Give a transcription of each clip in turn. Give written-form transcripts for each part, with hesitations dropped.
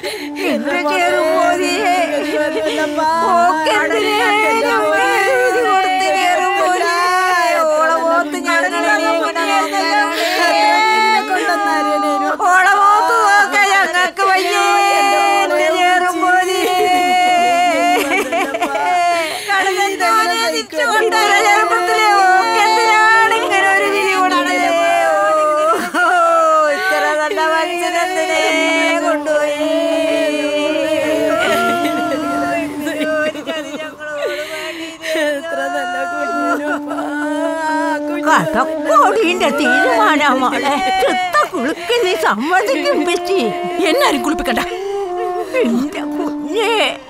കടക്കോടിന്റെ തീരുമാനാ മോളെ. കുളുക്കി നീ സമ്മതിക്കും പറ്റി. എന്നാരും കുളിപ്പിക്കണ്ട എന്റെ കുഞ്ഞേ.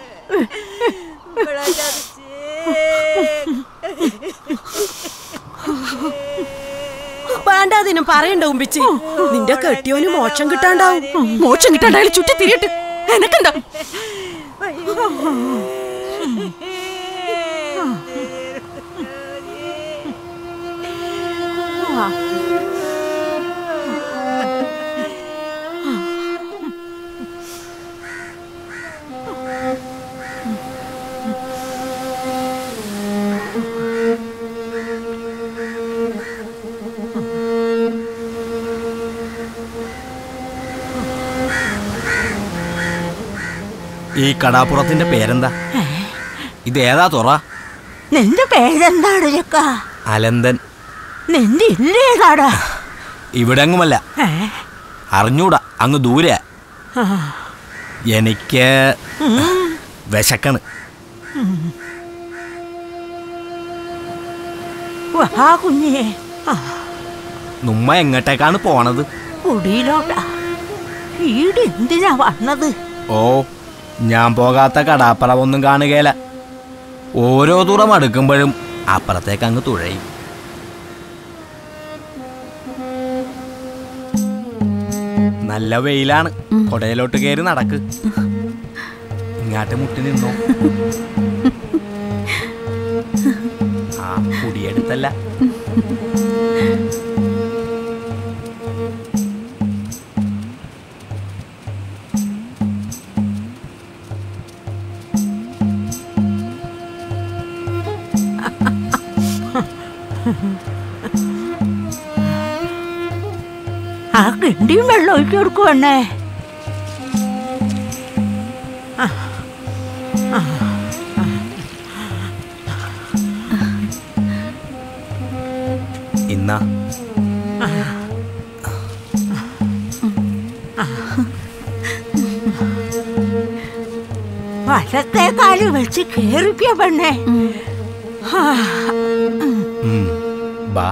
വേണ്ടാതിനും പറയണ്ട ഉമ്പിച്ചി. നിന്റെ കെട്ടിയോന് മോക്ഷം കിട്ടാണ്ടാവും. മോക്ഷം കിട്ടാണ്ടായാലും ചുറ്റി തിരിയട്ട് എനക്കെന്താ. ഈ കടാപ്പുറത്തിന്റെ പേരെന്താ? ഇതേതാ തുറ? നിന്റെ പേരെന്താണ് ചക്ക? അലന്തൻ. നിന്റെ ഇല്ലേതാടാ? ഇവിടെങ്ങുമല്ല, അറിഞ്ഞൂടാ, അങ്ങ് ദൂരെ. എനിക്ക് വിശക്കണ്. വാ കുഞ്ഞേ. നുമ്മ എങ്ങോട്ടേക്കാണ് പോണത്? കുടിയിലോട്ടാ. ഈടെന്തിനാ വന്നത്? ഓ, ഞാൻ പോകാത്ത കടാപ്പറവൊന്നും കാണുകയില്ല. ഓരോ തുറം അടുക്കുമ്പോഴും അപ്പുറത്തേക്ക് അങ്ങ് തുഴയും. നല്ല വെയിലാണ്, കൊടയിലോട്ട് കയറി നടക്ക്. ഇങ്ങാട്ട് മുട്ടി നിന്നോ. ആ കുടിയെടുത്തല്ല. ആ കിണ്ടിയും വെള്ളം ഒഴിച്ചു കൊടുക്കുവണ്ണേ. ഇന്നാ വശത്തേക്കാളി വെച്ച് കേറിപ്പിയ പെണ്ണേ. ബാ.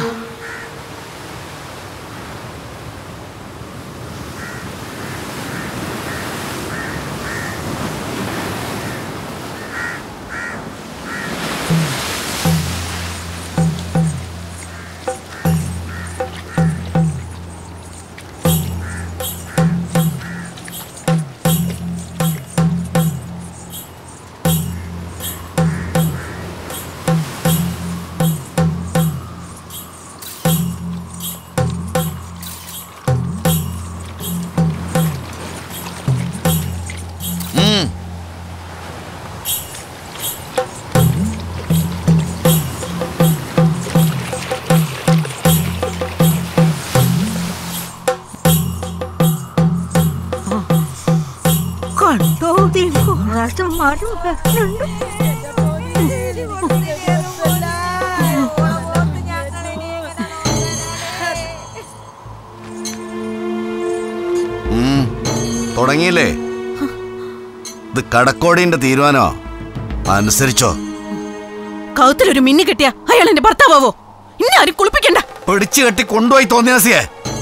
തുടങ്ങിയില്ലേ? ഇത് കടക്കോടിന്റെ തീരുമാനോ? അനുസരിച്ചോ? കൗത്തിലൊരു മിന്നി കെട്ടിയ അയാൾ എന്റെ ഭർത്താവോ? ഇന്നെ ആരും കുളിപ്പിക്കണ്ട. പിടിച്ചു കെട്ടി കൊണ്ടുപോയി തോന്നിയാസിയെ.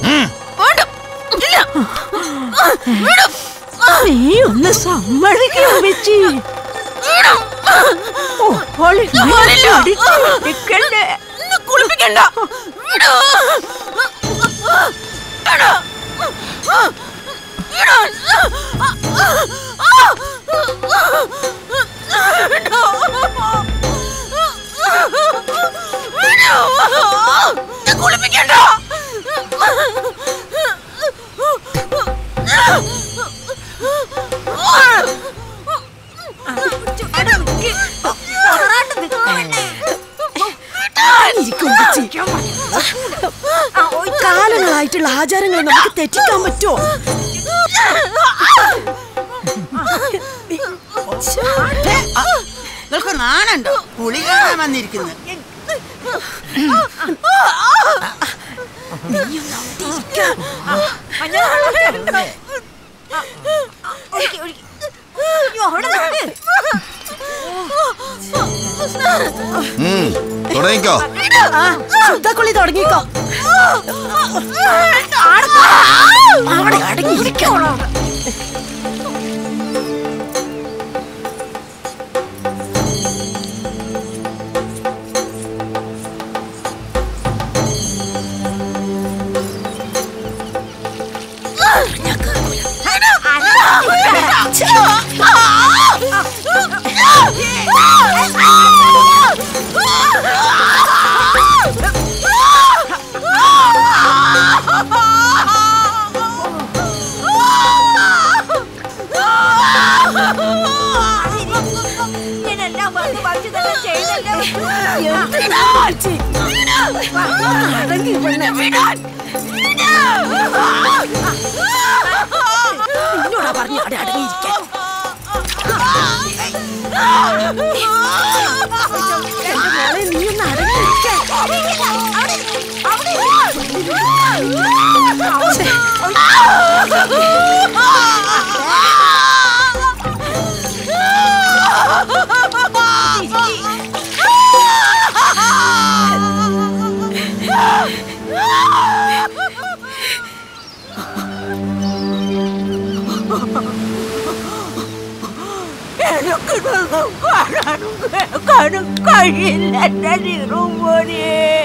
നീ ഒന്ന് സമ്മതിക്കാൻ വെച്ച്. കുളിപ്പിക്കണ്ട. കുളിപ്പിക്കണ്ട. കാലങ്ങളായിട്ടുള്ള ആചാരങ്ങൾ നമുക്ക് തെറ്റിക്കാൻ പറ്റുമോ? നിങ്ങൾക്ക് നാണുണ്ടോ? പുളി കാണാൻ വന്നിരിക്കുന്നത്. തുടങ്ങിക്കോ. ശുദ്ധക്കുളി തുടങ്ങിക്കോ. എന്നോടാ പറഞ്ഞു അവിടെ അടങ്ങിയിരിക്കാൻ. നീ ഒന്ന് അടങ്ങിയിരിക്കാൻ. കേൾക്കാനും കഴിയില്ല എന്റെ നിറുമോനെ.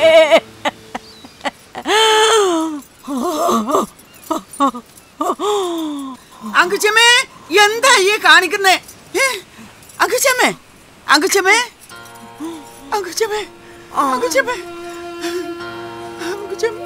അങ്കുച്ചമ്മേ, എന്താ ഈ കാണിക്കുന്നേ? അങ്കുച്ചമ്മേ, അങ്കുച്ചമ്മേ, അങ്കുച്ചമ്മേ, അങ്കുച്ചമ്മേ, അങ്കുച്ചമ്മേ.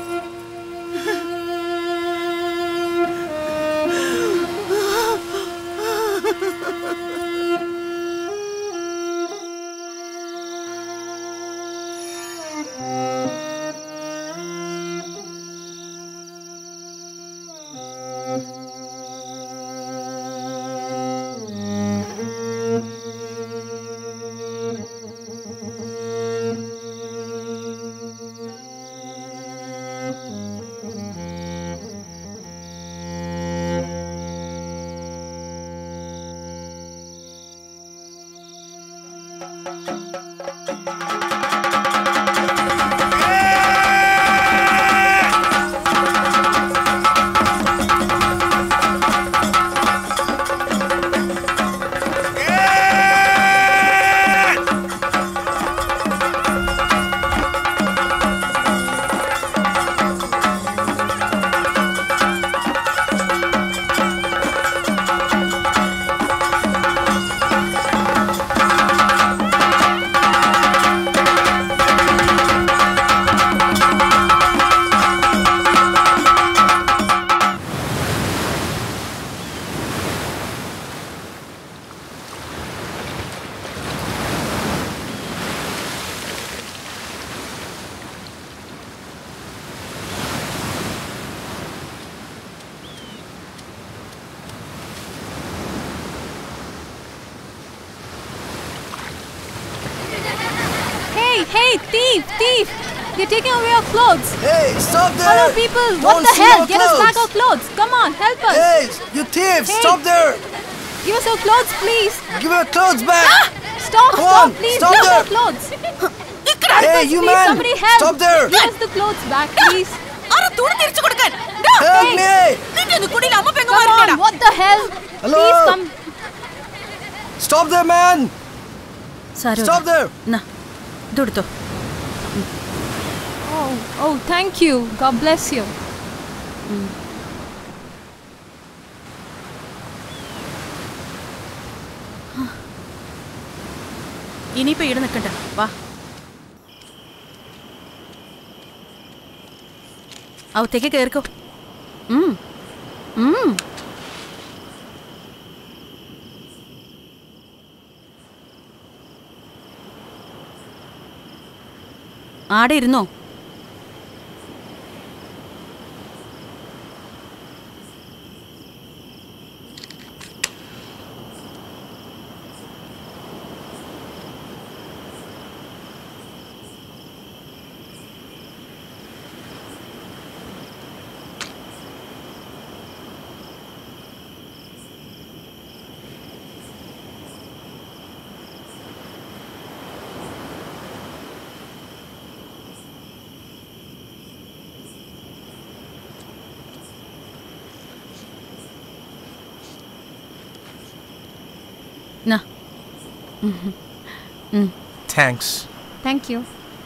Hey, thief, thief! You're taking away our clothes. Hey, stop there! Hello, people! Don't What the steal hell? our Get us back clothes. our clothes. Come on, help us. Hey, you thieves! Hey. Stop there! Give us our clothes, please. Give our clothes back! Stop, Come stop, on, please. stop Give us there. our clothes. Hey, you Please, man! somebody help. Stop there! Give us the clothes back, please. Help me! Come on, what the hell? Hello? Please come. Stop there, man! Stop there! ഇതെടുത്തോ. Oh, thank you. God bless you. ഇനിയിപ്പോ ഇവിടെ നിൽക്കണ്ട, വാ. അകത്തേക്ക് കേറിക്കോ. ആടെ ഇരുന്നോ. Thanks. Thank you.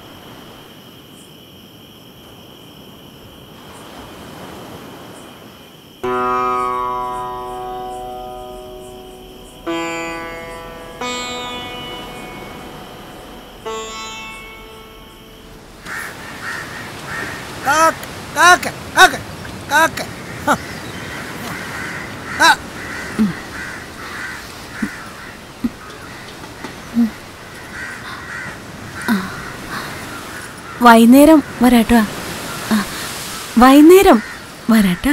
വൈകുന്നേരം വരാട്ടോ. വൈകുന്നേരം വരാട്ടോ.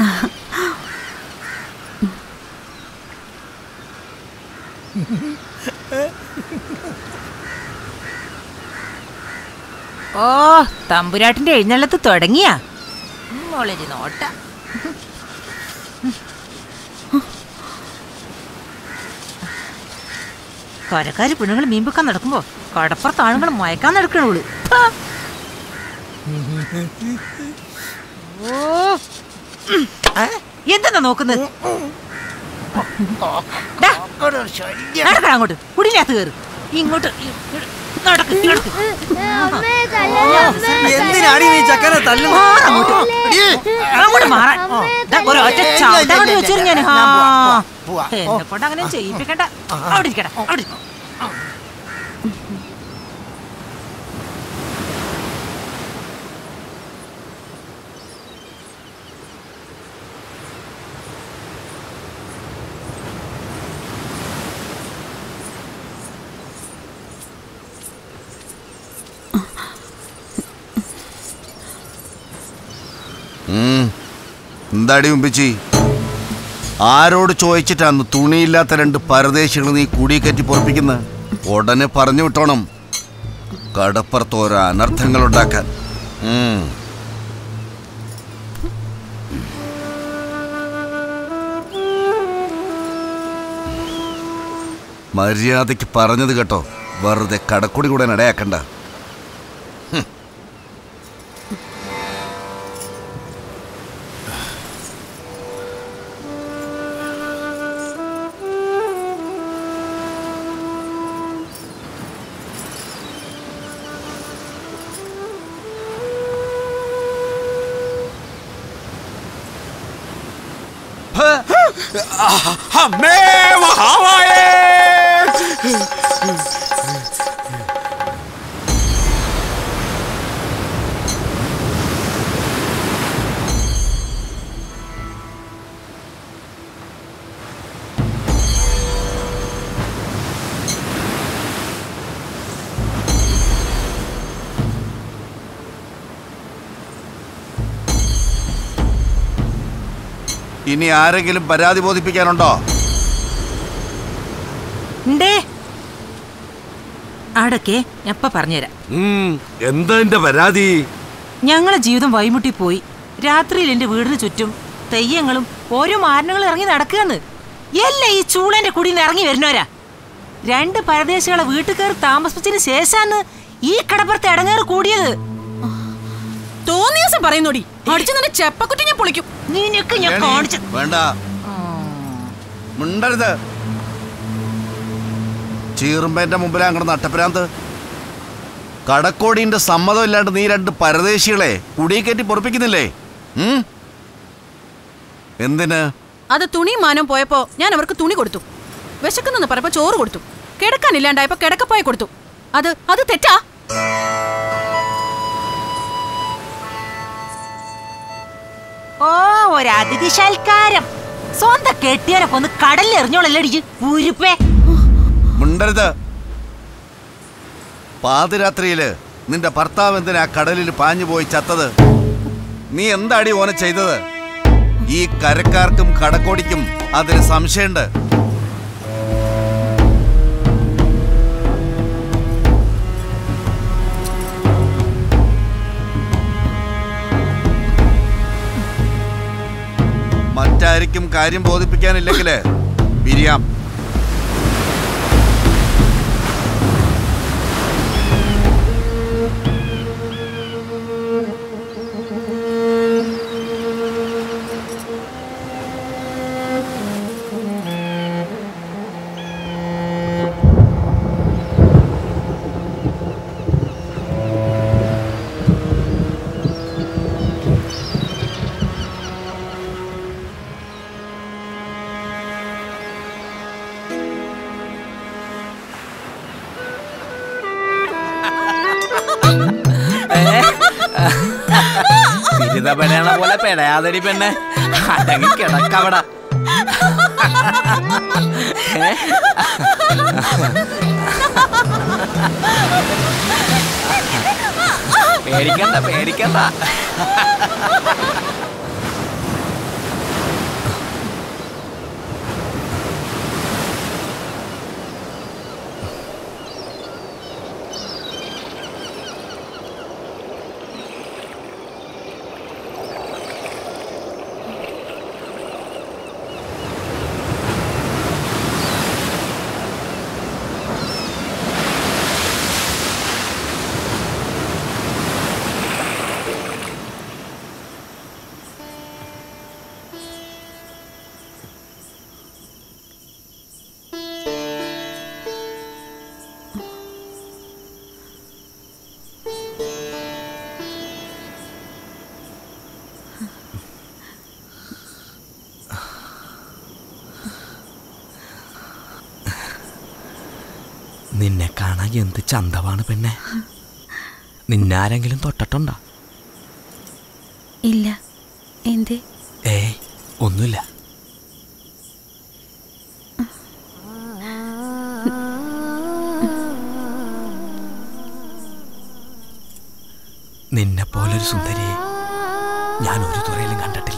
ഓ, തമ്പുരാട്ടിന്റെ എഴുന്നള്ളത്ത് തുടങ്ങിയാ വളരെ നോട്ട. കരക്കാര് പെണ്ണുങ്ങൾ മീൻ വെക്കാൻ നടക്കുമ്പോ കടപ്പുറത്ത് ആണുങ്ങൾ മയക്കാൻ നടക്കണോള്. ഓ, എന്താ നോക്കുന്നത്? നടക്കണം അങ്ങോട്ട്. കുടിയിനകത്ത് കയറ്. ഇങ്ങോട്ട് നടക്ക്. എന്തിനാടി നീ ചക്കനെ തല്ലുന്നത്? അങ്ങോട്ട് മാറാൻ ഒരൊറ്റ ചവിട്ടങ്ങോട്ട് വെച്ചിരുന്നു ഞാൻ. എന്നെ കൊണ്ട് അങ്ങനെ ചെയ്യിപ്പിക്കണ്ട. അവിടെ ഇരിക്കട്ടെ, അവിടെ. എന്താടി മുമ്പിച്ചി? ആരോട് ചോദിച്ചിട്ടാന്ന് തുണിയില്ലാത്ത 2 പരദേശികൾ നീ കുടി കയറ്റി പൊറപ്പിക്കുന്ന? ഉടനെ പറഞ്ഞു വിട്ടോണം കടപ്പുറത്ത് ഓരോ അനർത്ഥങ്ങൾ ഉണ്ടാക്കാൻ. മര്യാദയ്ക്ക് പറഞ്ഞത് കേട്ടോ. വെറുതെ കടക്കുടി കൂടെ ഇടയാക്കണ്ട. ഇനി ആരെങ്കിലും പരാതി ബോധിപ്പിക്കാനുണ്ടോ? അടക്കെ എപ്പ പറഞ്ഞുതരാം. എന്താ എന്റെ പരാതി? ഞങ്ങളെ ജീവിതം വഴിമുട്ടി പോയി. രാത്രിയിൽ എന്റെ വീടിന് ചുറ്റും തെയ്യങ്ങളും ഓരോ മാരണങ്ങളും ഇറങ്ങി നടക്കുകയെന്ന്. എല്ലാം ഈ ചൂളന്റെ കുടിയിൽ ഇറങ്ങി വരുന്നവരാ. 2 പരദേശികളെ വീട്ടിൽ കയറി താമസിച്ചതിന് ശേഷാന്ന് ഈ കടപ്പുറത്ത് ഇടങ്ങേറ് കൂടിയത്. തോന്നിയ ദിവസം പറയുന്നോടി, അടിച്ചു നിന്റെ ചെപ്പക്കുറ്റി ഞാൻ പൊളിക്കും. നിനക്ക് ഞാൻ കാണിച്ചു. വേണ്ട, മിണ്ടരുത്. ചീറുമ്പേന്റെ മുമ്പിൽ അങ്ങനെ നട്ടപ്പരാന്ത്. കടക്കോടിന്റെ സമ്മതം ഇല്ലാണ്ട് നീ 2 പരദേശികളെ കുടിയെ കയറ്റി പൊറപ്പിക്കുന്നില്ലേ? എന്തിന്? അത് തുണി മാനം പോയപ്പോ ഞാൻ അവർക്ക് തുണി കൊടുത്തു. വിശക്കുന്നെന്ന് പറഞ്ഞപ്പോ ചോറ് കൊടുത്തു. കിടക്കാനില്ലാണ്ടായപ്പോ കിടക്കപ്പോയി കൊടുത്തു. അത് തെറ്റാ? ഓ, ഒരു അതിഥി സൽക്കാരം. സ്വന്തം കെട്ടിയാരെ കൊന്ന് കടലിൽ എറിഞ്ഞോളല്ലേ ഉരുപ്പേ. മിണ്ടരുത്. പാതിരാത്രിയില് നിന്റെ ഭർത്താവ് എന്തിനാ കടലിൽ പാഞ്ഞു പോയി ചത്തത്? നീ എന്താടി ഓനെ ചെയ്തത്? ഈ കരക്കാർക്കും കടക്കോടിക്കും അതിന് സംശയമുണ്ട്. മറ്റായിരിക്കും കാര്യം ബോധിപ്പിക്കാനില്ലെങ്കില് പിരിയാം. പെടയണ പോലെ പെടയാതടി പെണ്ണെ, അടങ്ങി കിടക്കവട. പേടിക്കണ്ട പേടിക്കണ്ട. നിന്നെ കാണാൻ എന്ത് ചന്തമാണ് പെണ്ണെ. നിന്നാരെങ്കിലും തൊട്ടിട്ടുണ്ടോ? ഇല്ല. എന്തേ? ഏയ് ഒന്നുമില്ല. നിന്നെ പോലൊരു സുന്ദരിയെ ഞാൻ ഒരു തുറയിലും കണ്ടിട്ടില്ല.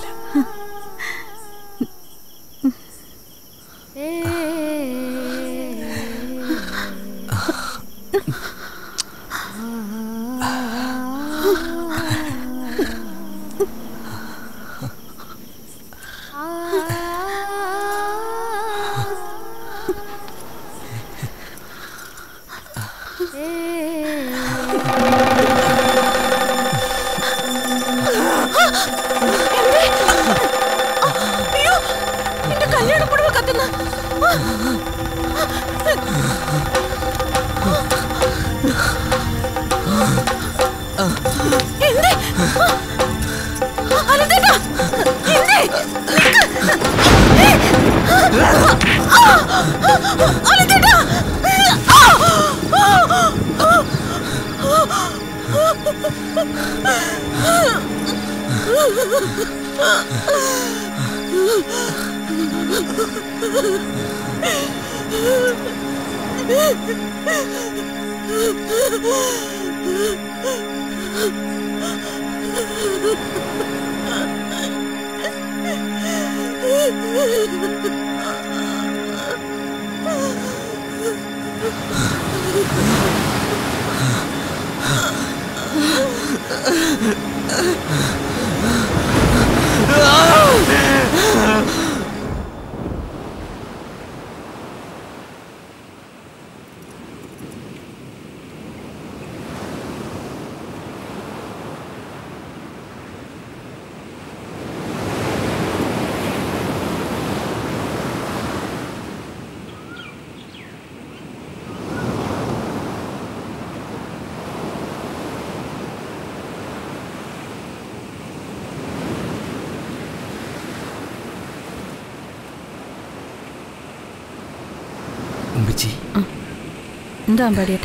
എന്താ അമ്പാടിയേട്ടാ?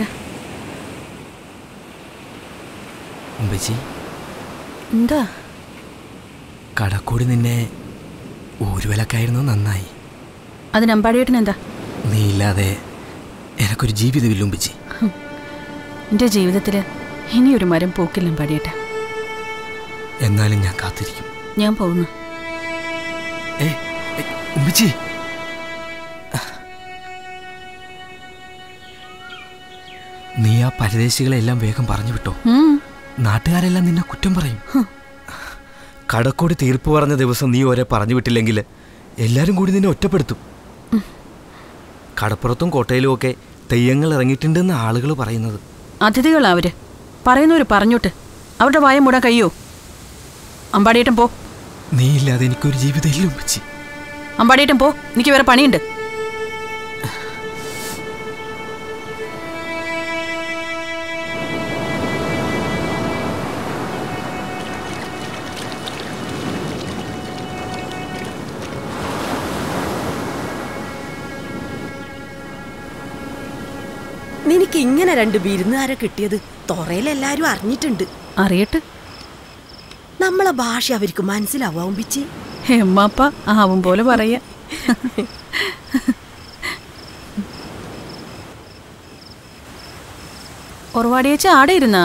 എന്താ? കടക്കൂടി നിന്നെ ഊരുവലക്കായിരുന്നു നന്നായി. അതിന് അമ്പാടിയേട്ടൻ എന്താ? നീ ഇല്ലാതെ എനക്കൊരു ജീവിതമില്ല ഉമ്പിച്ചി. എൻ്റെ ജീവിതത്തിൽ ഇനിയൊരു മരം പൂക്കില്ല അമ്പാടിയേട്ടാ. എന്നാലും ഞാൻ കാത്തിരിക്കും. ഞാൻ പോകുന്നു. ഉമ്മച്ചി, നീ ആ പരദേശികളെല്ലാം വേഗം പറഞ്ഞു വിട്ടോ. നാട്ടുകാരെല്ലാം നിന്നെ കുറ്റം പറയും. കടക്കോട് തീർപ്പ് പറഞ്ഞ ദിവസം നീ ഓരെ പറഞ്ഞു വിട്ടില്ലെങ്കിൽ എല്ലാരും കൂടി നിന്നെ ഒറ്റപ്പെടുത്തും. കടപ്പുറത്തും കോട്ടയിലും ഒക്കെ തെയ്യങ്ങൾ ഇറങ്ങിയിട്ടുണ്ടെന്ന് ആളുകൾ പറയുന്നത്. അതിഥികളാ അവര്. പറയുന്നവര് പറഞ്ഞോട്ട് അവരുടെ വായ മൂടാൻ കഴിയോ? അമ്പാടിയേട്ടൻ പോ. നീ ഇല്ലാതെ എനിക്കൊരു ജീവിതം ഇല്ല ഉമ്മച്ചി. അമ്പാടിയേട്ടൻ പോ, എനിക്ക് വേറെ പണിയുണ്ട്. നിനക്ക് ഇങ്ങനെ 2 വിരുന്നുകാരെ കിട്ടിയത് തൊറയിലെല്ലാരും അറിഞ്ഞിട്ടുണ്ട്. അറിയട്ടെ. നമ്മളെ ഭാഷ അവർക്ക് മനസ്സിലാവും പിച്ചി. എമ്മാപ്പ ആവും പോലെ പറയാ. ഒരുപാടിയച്ച ആടെ ഇരുന്നാ?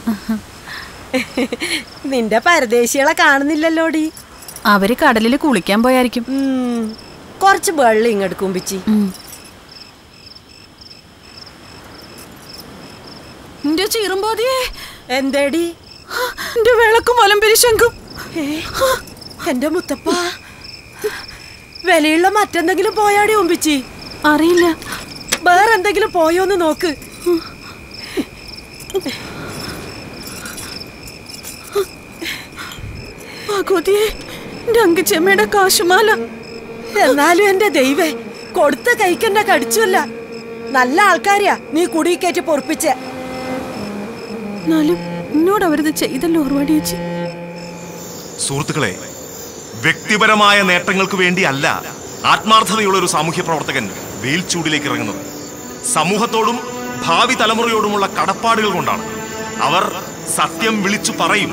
നിന്റെ പരദേശികളെ കാണുന്നില്ലല്ലോടി. അവര് കടലില് കുളിക്കാൻ പോയായിരിക്കും. കുറച്ച് വെള്ളം ഇങ്ങെടുക്കും പിച്ചി. എന്തേടി? എന്റെ വിളക്കും വലംപിരിശങ്കും. എന്റെ മുത്തപ്പ, വിലയുള്ള മറ്റെന്തെങ്കിലും പോയാടി ഒമ്പിച്ചി? അറിയില്ല. വേറെന്തെങ്കിലും പോയോന്ന് നോക്ക്. ഭഗവതിയെ, എന്റെ അങ്കച്ചമ്മയുടെ കാശുമാല. എന്നാലും എന്റെ ദൈവേ, കൊടുത്ത കൈക്കെന്നെ കടിച്ചുവല്ല. നല്ല ആൾക്കാരെയാ നീ കുടി കയറ്റി പൊറപ്പിച്ചേ. എന്നാലും എന്നോട് അവരത് ചെയ്തല്ലോ ഒരുപാടിയേച്ചി. സുഹൃത്തുക്കളെ, വ്യക്തിപരമായ നേട്ടങ്ങൾക്ക് വേണ്ടി അല്ല ആത്മാർത്ഥതയുള്ള ഒരു സാമൂഹ്യ പ്രവർത്തകൻ വെയിൽ ചൂടിലേക്ക് ഇറങ്ങുന്നത്. സമൂഹത്തോടും ഭാവി തലമുറയോടുമുള്ള കടപ്പാടുകൾ കൊണ്ടാണ്. അവർ സത്യം വിളിച്ചു പറയും.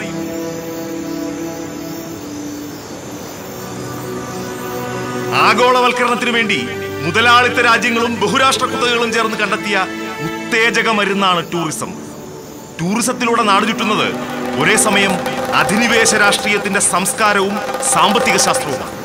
ആഗോളവൽക്കരണത്തിന് വേണ്ടി മുതലാളിത്ത രാജ്യങ്ങളും ബഹുരാഷ്ട്ര കുത്തകകളും ചേർന്ന് കണ്ടെത്തിയ ഉത്തേജക മരുന്നാണ് ടൂറിസം. ടൂറിസത്തിലൂടെ നാട് ചുറ്റുന്നത് ഒരേ സമയം അധിനിവേശ രാഷ്ട്രീയത്തിന്റെ സംസ്കാരവും സാമ്പത്തിക ശാസ്ത്രവുമാണ്.